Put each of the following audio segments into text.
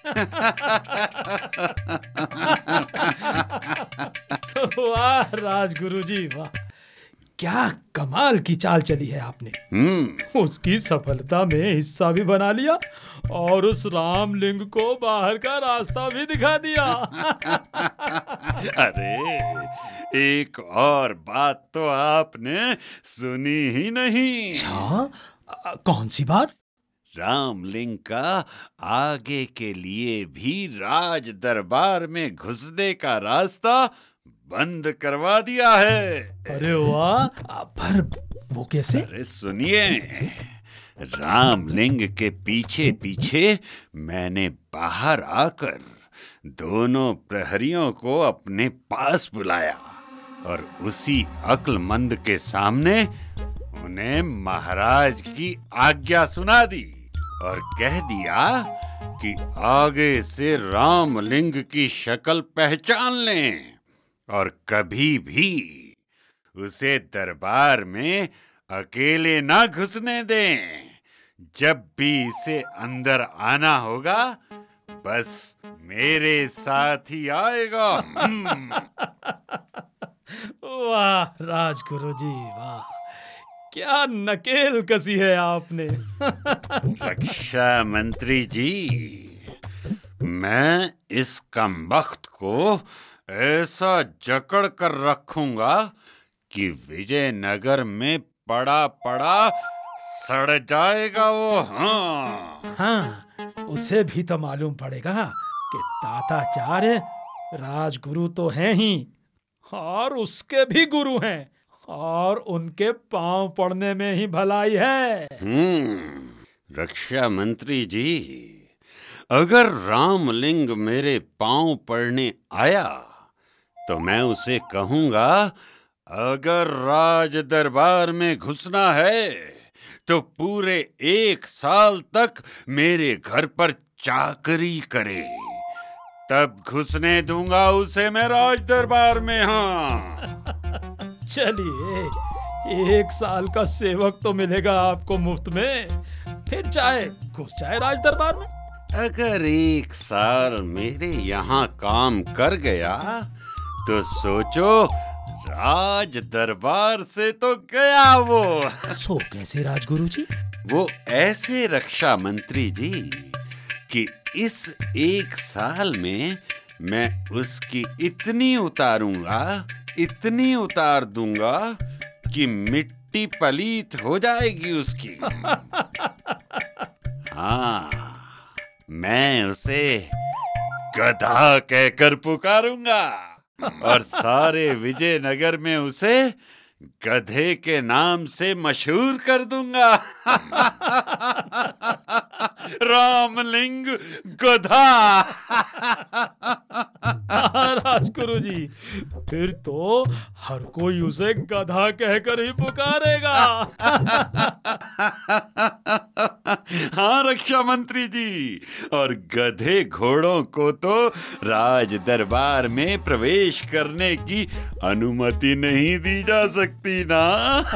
वाह राजगुरु जी वाह, क्या कमाल की चाल चली है आपने। उसकी सफलता में हिस्सा भी बना लिया और उस रामलिंग को बाहर का रास्ता भी दिखा दिया। अरे एक और बात तो आपने सुनी ही नहीं। अच्छा, कौन सी बात? रामलिंग का आगे के लिए भी राज दरबार में घुसने का रास्ता बंद करवा दिया है। अरे वाह, पर वो कैसे? अरे सुनिए, रामलिंग के पीछे पीछे मैंने बाहर आकर दोनों प्रहरियों को अपने पास बुलाया और उसी अक्लमंद के सामने उन्हें महाराज की आज्ञा सुना दी और कह दिया कि आगे से रामलिंग की शक्ल पहचान लें और कभी भी उसे दरबार में अकेले ना घुसने दें। जब भी इसे अंदर आना होगा बस मेरे साथ ही आएगा। वाह राजगुरु जी वाह, क्या नकेल कसी है आपने। रक्षा मंत्री जी, मैं इस कमबख्त को ऐसा जकड़ कर रखूंगा कि विजयनगर में पड़ा पड़ा सड़ जाएगा वो। हाँ, उसे भी तो मालूम पड़ेगा कि ताताचार्य राजगुरु तो हैं ही और उसके भी गुरु हैं और उनके पांव पड़ने में ही भलाई है। रक्षा मंत्री जी, अगर रामलिंग मेरे पांव पड़ने आया तो मैं उसे कहूंगा, अगर राज दरबार में घुसना है तो पूरे 1 साल तक मेरे घर पर चाकरी करे, तब घुसने दूंगा उसे मैं राज दरबार में। हाँ चलिए, 1 साल का सेवक तो मिलेगा आपको मुफ्त में, फिर चाहे घुस जाए राज दरबार में। अगर 1 साल मेरे यहाँ काम कर गया तो सोचो राज दरबार से तो गया वो। सो कैसे राजगुरु जी? वो ऐसे रक्षा मंत्री जी कि इस 1 साल में मैं उसकी इतनी उतारूंगा, इतनी उतार दूंगा कि मिट्टी पलीत हो जाएगी उसकी। हाँ, मैं उसे गधा कहकर पुकारूंगा और सारे विजयनगर में उसे गधे के नाम से मशहूर कर दूंगा। रामलिंग गधा। राजगुरु जी, फिर तो हर कोई उसे गधा कहकर ही पुकारेगा। हाँ रक्षा मंत्री जी, और गधे घोड़ों को तो राज दरबार में प्रवेश करने की अनुमति नहीं दी जा सकती ना।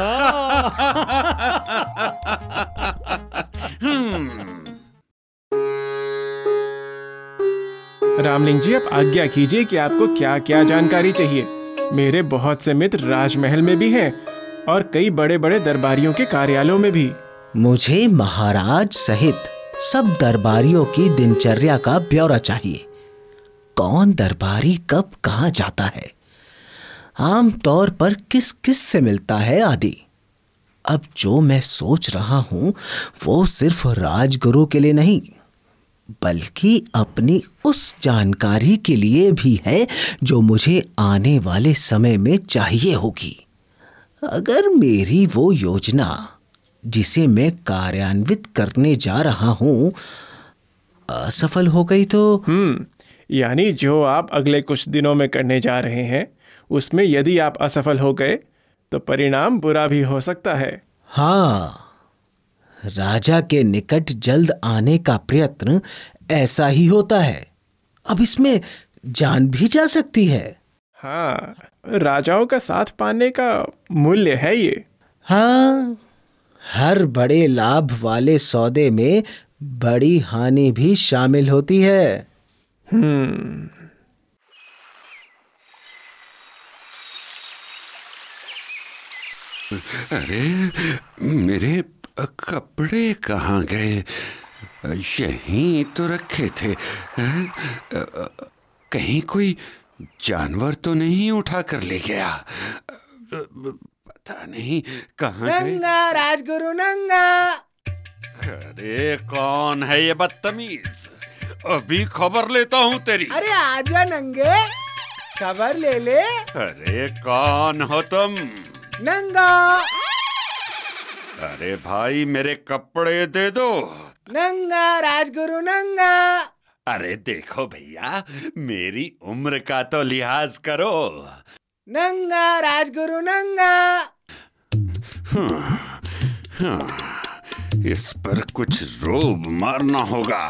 रामलिंग जी, आप आज्ञा कीजिए कि आपको क्या क्या जानकारी चाहिए। मेरे बहुत से मित्र राजमहल में भी हैं और कई बड़े बड़े दरबारियों के कार्यालयों में भी। मुझे महाराज सहित सब दरबारियों की दिनचर्या का ब्यौरा चाहिए। कौन दरबारी कब कहाँ जाता है, आम तौर पर किस किस से मिलता है आदि। अब जो मैं सोच रहा हूं वो सिर्फ राजगुरु के लिए नहीं बल्कि अपनी उस जानकारी के लिए भी है जो मुझे आने वाले समय में चाहिए होगी। अगर मेरी वो योजना जिसे मैं कार्यान्वित करने जा रहा हूं असफल हो गई तो यानी जो आप अगले कुछ दिनों में करने जा रहे हैं उसमें यदि आप असफल हो गए तो परिणाम बुरा भी हो सकता है। हाँ, राजा के निकट जल्द आने का प्रयत्न ऐसा ही होता है। अब इसमें जान भी जा सकती है। हाँ, राजाओं का साथ पाने का मूल्य है ये। हाँ, हर बड़े लाभ वाले सौदे में बड़ी हानि भी शामिल होती है। अरे मेरे कपड़े कहाँ गए? यहीं तो रखे थे। कहीं कोई जानवर तो नहीं उठा कर ले गया? पता नहीं कहाँ गए। नंगा राजगुरु नंगा। अरे कौन है ये बदतमीज? अभी खबर लेता हूँ तेरी। अरे आजा नंगे, खबर ले ले। अरे कौन हो तुम? नंगा। अरे भाई मेरे कपड़े दे दो। नंगा राजगुरु नंगा। अरे देखो भैया, मेरी उम्र का तो लिहाज करो। नंगा राजगुरु नंगा। इस पर कुछ रोब मारना होगा,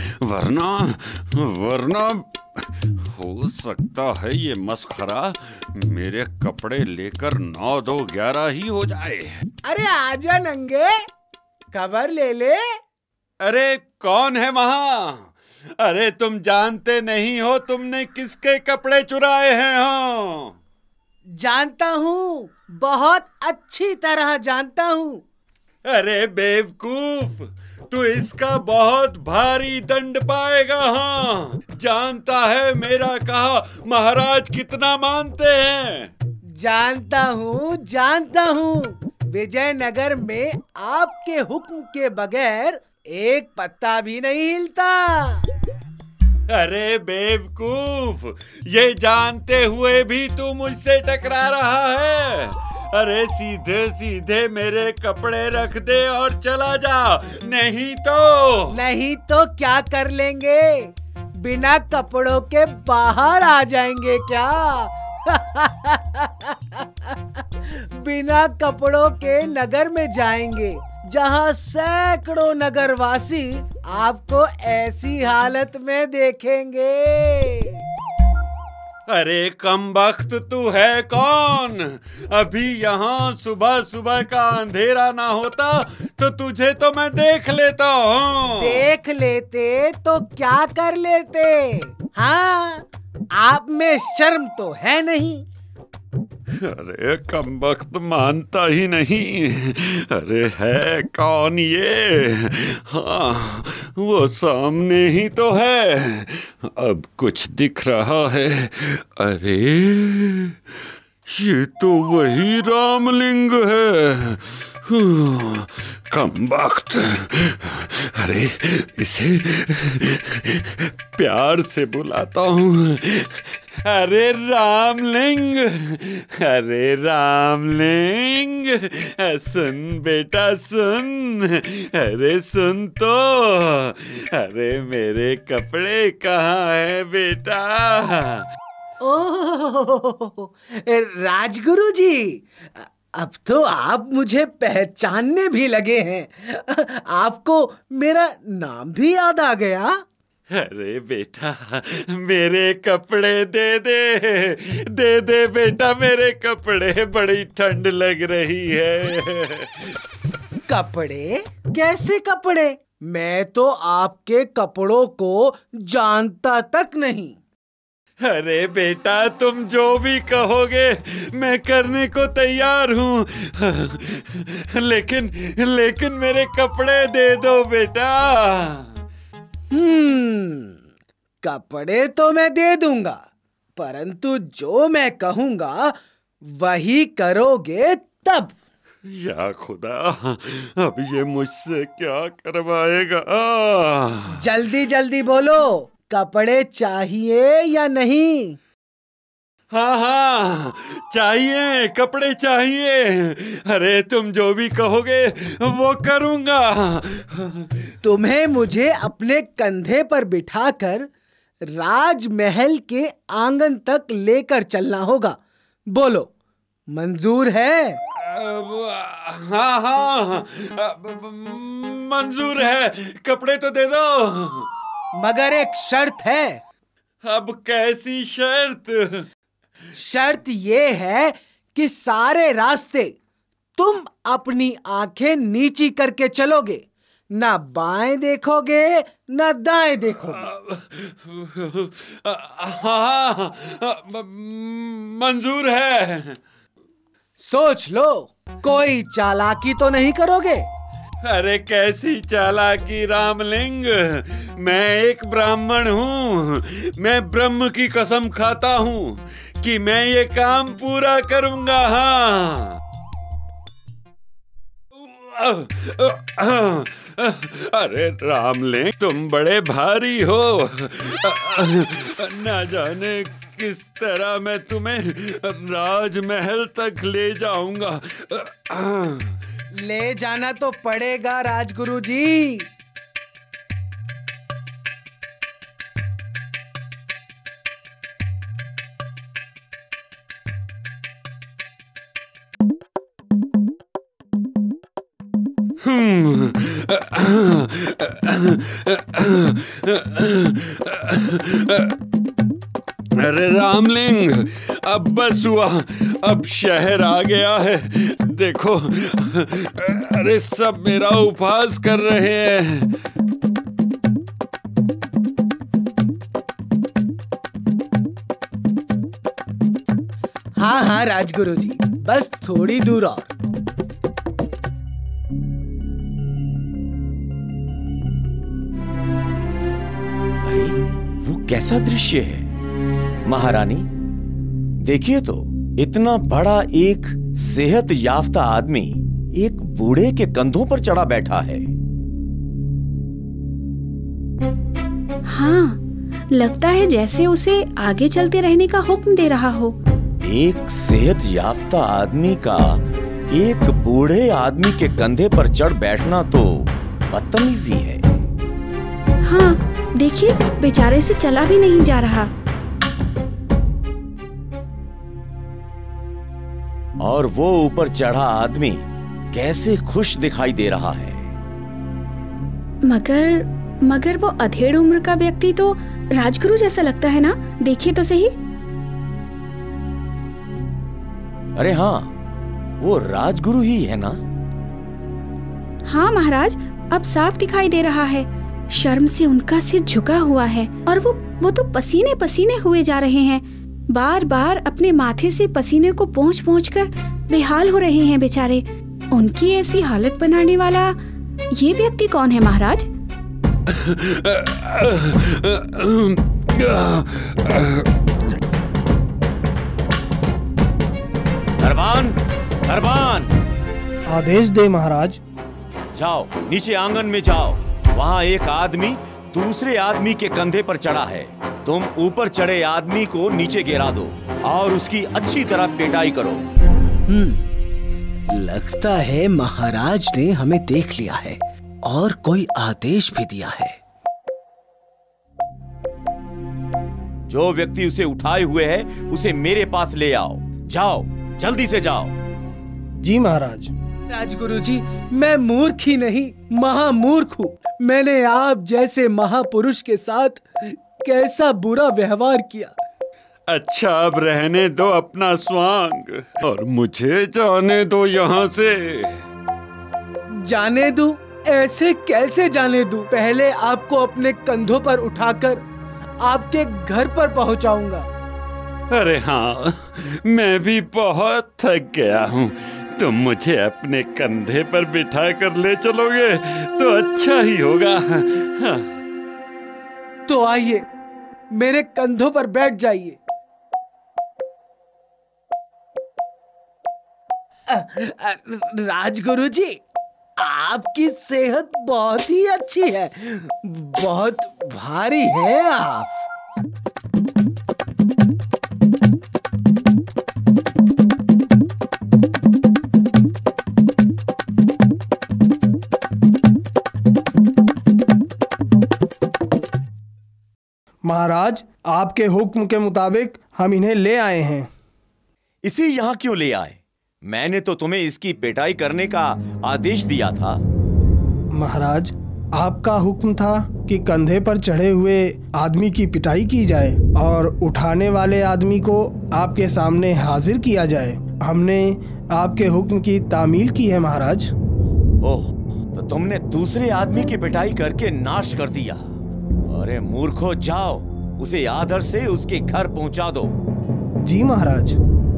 वरना हो सकता है ये मस्खरा मेरे कपड़े लेकर 9-2-11 ही हो जाए। अरे आजा नंगे, खबर ले ले। अरे कौन है वहां? अरे तुम जानते नहीं हो तुमने किसके कपड़े चुराए हैं? हो जानता हूँ, बहुत अच्छी तरह जानता हूँ। अरे बेवकूफ, तू इसका बहुत भारी दंड पाएगा। हाँ, जानता है मेरा कहा महाराज कितना मानते हैं? जानता हूँ। विजयनगर में आपके हुक्म के बगैर एक पत्ता भी नहीं हिलता। अरे बेवकूफ, ये जानते हुए भी तू मुझसे टकरा रहा है? अरे सीधे सीधे मेरे कपड़े रख दे और चला जा, नहीं तो क्या कर लेंगे? बिना कपड़ों के बाहर आ जाएंगे क्या? बिना कपड़ों के नगर में जाएंगे, जहां सैकड़ों नगरवासी आपको ऐसी हालत में देखेंगे। अरे कमबख्त तू है कौन? अभी यहाँ सुबह सुबह का अंधेरा ना होता तो तुझे तो मैं देख लेता हूँ। देख लेते तो क्या कर लेते? हाँ, आप में शर्म तो है नहीं। अरे कमबख्त मानता ही नहीं। अरे है कौन ये? हाँ, वो सामने ही तो है। अब कुछ दिख रहा है। अरे ये तो वही रामलिंग है। कमबख्त, अरे इसे प्यार से बुलाता हूँ। अरे रामलिंग, सुन बेटा सुन। अरे सुन तो, अरे मेरे कपड़े कहाँ हैं बेटा? ओह राजगुरु जी, अब तो आप मुझे पहचानने भी लगे हैं। आपको मेरा नाम भी याद आ गया। अरे बेटा, मेरे कपड़े दे दे बेटा, मेरे कपड़े, बड़ी ठंड लग रही है। कपड़े? कैसे कपड़े? मैं तो आपके कपड़ों को जानता तक नहीं। अरे बेटा, तुम जो भी कहोगे मैं करने को तैयार हूँ, लेकिन मेरे कपड़े दे दो बेटा। कपड़े तो मैं दे दूंगा, परंतु जो मैं कहूंगा वही करोगे तब। या खुदा, अब ये मुझसे क्या करवाएगा? जल्दी जल्दी बोलो, कपड़े चाहिए या नहीं? हाँ, चाहिए, कपड़े चाहिए। अरे तुम जो भी कहोगे वो करूंगा। तुम्हें मुझे अपने कंधे पर बिठाकर राजमहल के आंगन तक लेकर चलना होगा। बोलो, मंजूर है? हाँ, मंजूर है। कपड़े तो दे दो, मगर एक शर्त है। अब कैसी शर्त? शर्त ये है कि सारे रास्ते तुम अपनी आंखें नीची करके चलोगे, ना बाएं देखोगे ना दाएं देखोगे। हाँ, मंजूर है। सोच लो, कोई चालाकी तो नहीं करोगे? अरे कैसी चालाकी रामलिंग, मैं एक ब्राह्मण हूँ। मैं ब्रह्म की कसम खाता हूँ कि मैं ये काम पूरा करूंगा। हाँ। अरे रामलिंग, तुम बड़े भारी हो। ना जाने किस तरह मैं तुम्हें राजमहल तक ले जाऊंगा। ले जाना तो पड़ेगा राजगुरु जी। अरे रामलिंग, अब बस हुआ, अब शहर आ गया है। देखो, अरे सब मेरा उपहास कर रहे हैं। हाँ हाँ राजगुरु जी, बस थोड़ी दूर और। अरे वो कैसा दृश्य है महारानी, देखिए तो, इतना बड़ा एक सेहत याफ्ता आदमी एक बूढ़े के कंधों पर चढ़ा बैठा है। हाँ, लगता है जैसे उसे आगे चलते रहने का हुक्म दे रहा हो। एक सेहत याफ्ता आदमी का एक बूढ़े आदमी के कंधे पर चढ़ बैठना तो बदतमीजी है। हाँ, देखिए, बेचारे से चला भी नहीं जा रहा। और वो ऊपर चढ़ा आदमी कैसे खुश दिखाई दे रहा है। मगर वो अधेड़ उम्र का व्यक्ति तो राजगुरु जैसा लगता है ना, देखिए तो सही। अरे हाँ, वो राजगुरु ही है ना? हाँ महाराज, अब साफ दिखाई दे रहा है। शर्म से उनका सिर झुका हुआ है और वो तो पसीने पसीने हुए जा रहे हैं। बार बार अपने माथे से पसीने को पोंछ कर बेहाल हो रहे हैं बेचारे। उनकी ऐसी हालत बनाने वाला ये व्यक्ति कौन है महाराज? दरबान, आदेश दे महाराज। जाओ, नीचे आंगन में जाओ। वहाँ एक आदमी दूसरे आदमी के कंधे पर चढ़ा है। तुम ऊपर चढ़े आदमी को नीचे गिरा दो और उसकी अच्छी तरह पिटाई करो। लगता है महाराज ने हमें देख लिया है और कोई आदेश भी दिया है। जो व्यक्ति उसे उठाए हुए है उसे मेरे पास ले आओ। जाओ, जल्दी से जाओ। जी महाराज। राजगुरु जी, मैं मूर्ख ही नहीं, महामूर्ख हूँ। मैंने आप जैसे महापुरुष के साथ कैसा बुरा व्यवहार किया। अच्छा, अब रहने दो अपना स्वांग और मुझे जाने दो यहाँ से। जाने दूं? ऐसे कैसे जाने दूं? पहले आपको अपने कंधों पर उठाकर आपके घर पर पहुंचाऊंगा। अरे हाँ, मैं भी बहुत थक गया हूँ। तुम मुझे अपने कंधे पर बिठा कर ले चलोगे तो अच्छा ही होगा। हाँ। तो आइए, मेरे कंधों पर बैठ जाइए। राजगुरु जी, आपकी सेहत बहुत ही अच्छी है। बहुत भारी है आप। महाराज, आपके हुक्म के मुताबिक हम इन्हें ले आए हैं। इसे यहाँ क्यों ले आए? मैंने तो तुम्हें इसकी पिटाई करने का आदेश दिया था। महाराज, आपका हुक्म था कि कंधे पर चढ़े हुए आदमी की पिटाई की जाए और उठाने वाले आदमी को आपके सामने हाजिर किया जाए। हमने आपके हुक्म की तामील की है महाराज। ओह, तो तुमने दूसरे आदमी की पिटाई करके नाश कर दिया। अरे मूर्खो, जाओ उसे आदर से उसके घर पहुंचा दो। जी महाराज।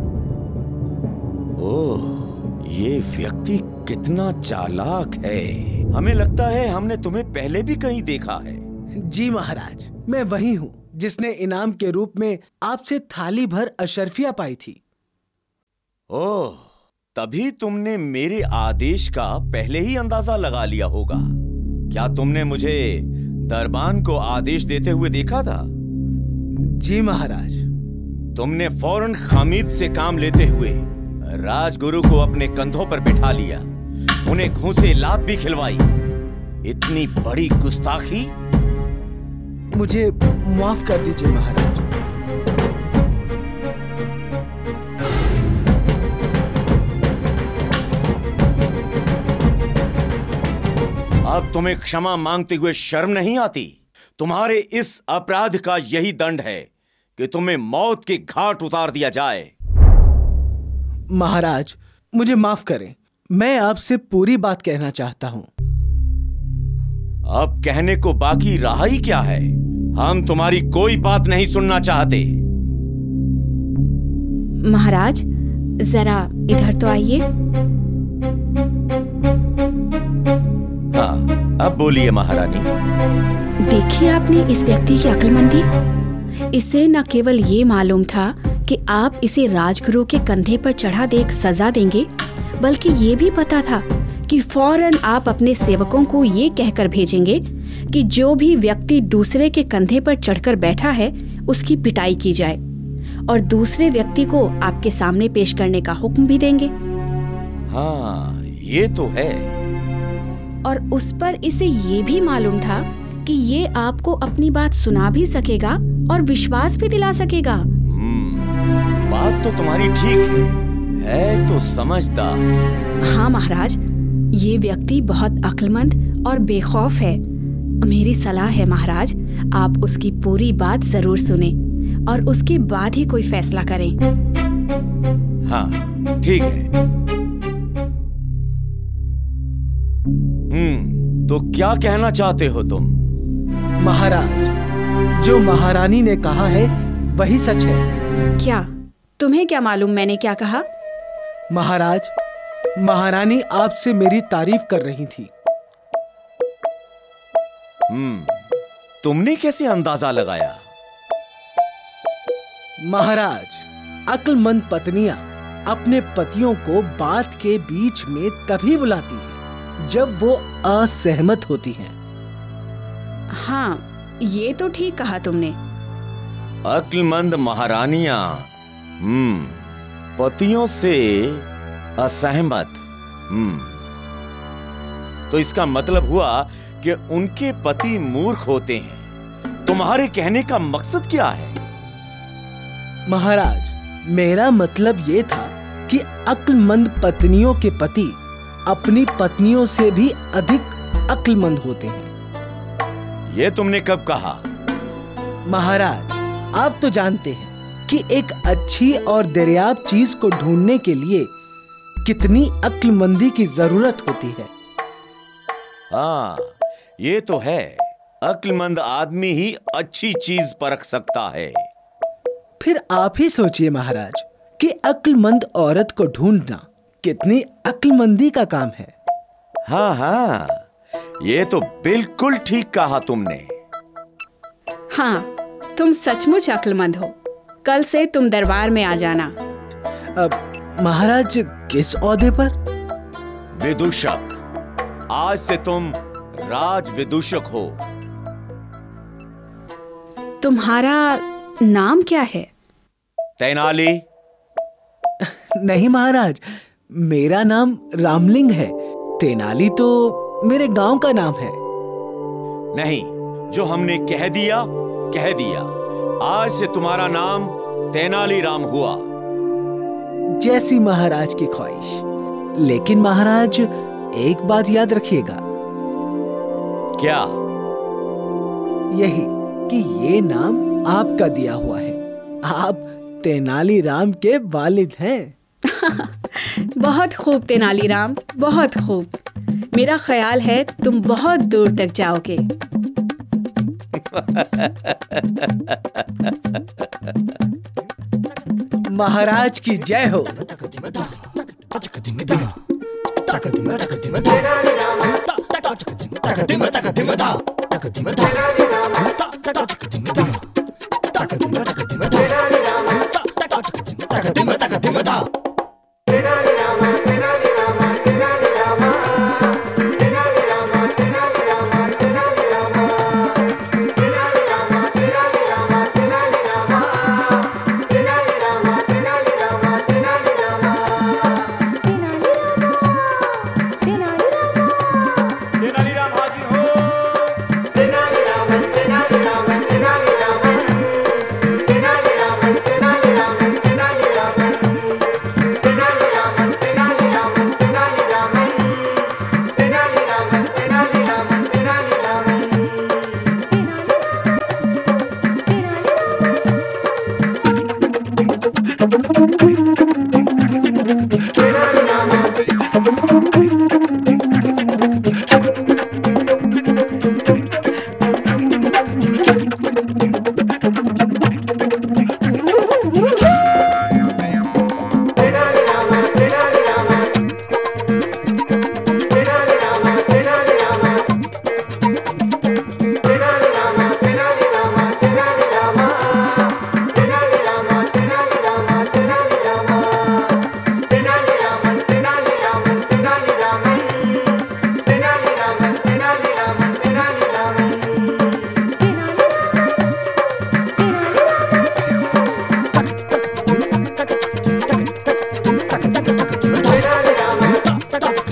ओह, ये व्यक्ति कितना चालाक है। हमें लगता है हमने तुम्हें पहले भी कहीं देखा है। जी महाराज, मैं वही हूँ जिसने इनाम के रूप में आपसे थाली भर अशर्फिया पाई थी। ओह, तभी तुमने मेरे आदेश का पहले ही अंदाजा लगा लिया होगा। क्या तुमने मुझे दरबान को आदेश देते हुए देखा था? जी महाराज। तुमने फौरन खामिद से काम लेते हुए राजगुरु को अपने कंधों पर बिठा लिया, उन्हें घूंसे लात भी खिलवाई। इतनी बड़ी गुस्ताखी! मुझे माफ कर दीजिए महाराज। अब तुम्हें क्षमा मांगते हुए शर्म नहीं आती? तुम्हारे इस अपराध का यही दंड है कि तुम्हें मौत के घाट उतार दिया जाए। महाराज, मुझे माफ करें, मैं आपसे पूरी बात कहना चाहता हूं। अब कहने को बाकी रहा ही क्या है? हम तुम्हारी कोई बात नहीं सुनना चाहते। महाराज, जरा इधर तो आइए। हाँ, अब बोलिए महारानी। देखिए आपने इस व्यक्ति की अक्लमंदी। इसे न केवल ये मालूम था कि आप इसे राजगुरु के कंधे पर चढ़ा देख सजा देंगे, बल्कि ये भी पता था कि फौरन आप अपने सेवकों को ये कहकर भेजेंगे कि जो भी व्यक्ति दूसरे के कंधे पर चढ़कर बैठा है उसकी पिटाई की जाए, और दूसरे व्यक्ति को आपके सामने पेश करने का हुक्म भी देंगे। हाँ, ये तो है। और उस पर इसे ये भी मालूम था कि ये आपको अपनी बात सुना भी सकेगा और विश्वास भी दिला सकेगा। बात तो तुम्हारी ठीक है तो समझदार। हाँ महाराज, ये व्यक्ति बहुत अक्लमंद और बेखौफ है। मेरी सलाह है महाराज, आप उसकी पूरी बात जरूर सुने और उसके बाद ही कोई फैसला करें। हाँ, ठीक है। तो क्या कहना चाहते हो तुम? महाराज, जो महारानी ने कहा है वही सच है। क्या? तुम्हें क्या मालूम मैंने क्या कहा? महाराज, महारानी आपसे मेरी तारीफ कर रही थी। तुमने कैसे अंदाजा लगाया? महाराज, अक्लमंद पत्नियां अपने पतियों को बात के बीच में तभी बुलाती हैं जब वो असहमत होती हैं। हाँ, ये तो ठीक कहा तुमने। अक्लमंद महारानियां पतियों से असहमत। तो इसका मतलब हुआ कि उनके पति मूर्ख होते हैं। तुम्हारे कहने का मकसद क्या है? महाराज, मेरा मतलब ये था कि अक्लमंद पत्नियों के पति अपनी पत्नियों से भी अधिक अक्लमंद होते हैं। ये तुमने कब कहा? महाराज, आप तो जानते हैं कि एक अच्छी और दरियाब चीज को ढूंढने के लिए कितनी अक्लमंदी की जरूरत होती है। हाँ, ये तो है। अक्लमंद आदमी ही अच्छी चीज परख सकता है। फिर आप ही सोचिए महाराज कि अक्लमंद औरत को ढूंढना कितनी अक्लमंदी का काम है। हाँ हाँ, ये तो बिल्कुल ठीक कहा तुमने। हाँ, तुम सचमुच अक्लमंद हो। कल से तुम दरबार में आ जाना। महाराज, किस ओहदे पर? विदूषक। आज से तुम राज विदूषक हो। तुम्हारा नाम क्या है? तेनाली। नहीं महाराज, मेरा नाम रामलिंग है। तेनाली तो मेरे गांव का नाम है। नहीं, जो हमने कह दिया कह दिया। आज से तुम्हारा नाम तेनाली राम हुआ। जैसी महाराज की ख्वाहिश। लेकिन महाराज, एक बात याद रखिएगा। क्या? यही कि ये नाम आपका दिया हुआ है। आप तेनाली राम के वालिद हैं। बहुत खूब तेनालीराम, बहुत खूब। मेरा ख्याल है तुम बहुत दूर तक जाओगे। महाराज की जय हो।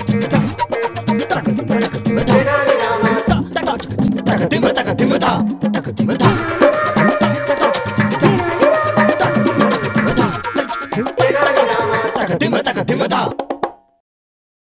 Dimata.